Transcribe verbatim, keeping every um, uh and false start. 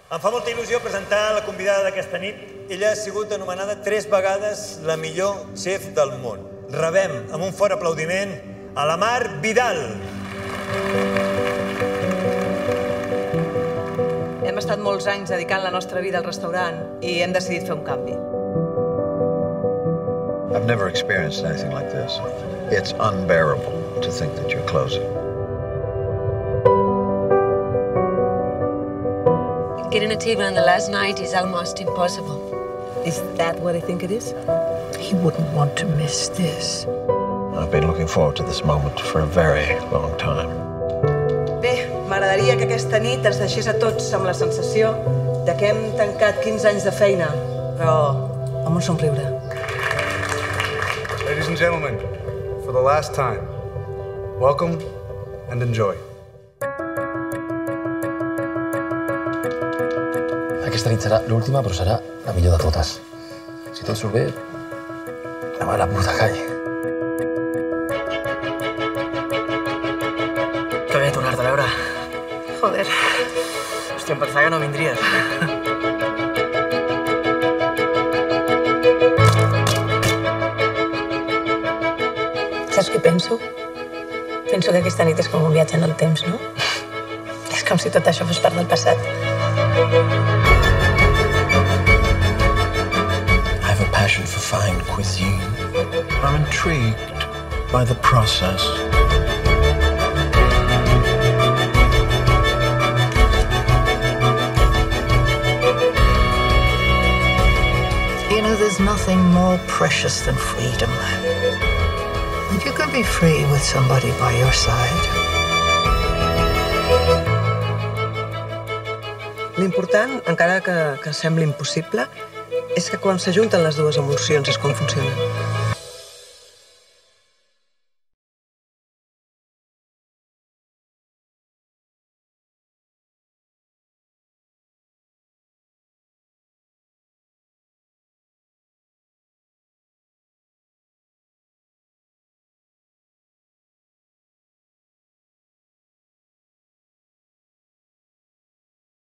Em fa molta il·lusió presentar la convidada d'aquesta nit. Ella ha sigut anomenada tres vegades la millor xef del món. Rebem amb un fort aplaudiment a la Mar Vidal. Hem estat molts anys dedicant la nostra vida al restaurant i hem decidit fer un canvi. I've never experienced anything like this. It's unbearable to think that you're closing. Getting a table on the last night is almost impossible. Is that what I think it is? He wouldn't want to miss this. I've been looking forward to this moment for a very long time. Bé, m'agradaria que aquesta nit ens deixés a tots amb la sensació de que hem tancat quinze anys de feina, però amb un somriure. Ladies and gentlemen, for the last time, welcome and enjoy. Aquesta nit serà l'última, però serà la millor de totes. Si tot surt bé, demà a la puta calle. Que bé tornar-te a veure. Joder. Hòstia, em pensava que no vindries. Saps què penso? Penso que aquesta nit és com un viatge en el temps, no? És com si tot això fos part del passat. I have a passion for fine cuisine. I'm intrigued by the process. You know, there's nothing more precious than freedom. And you can be free with somebody by your side. L'important, encara que, que sembli impossible, és que quan s'ajunten les dues emocions és com funciona.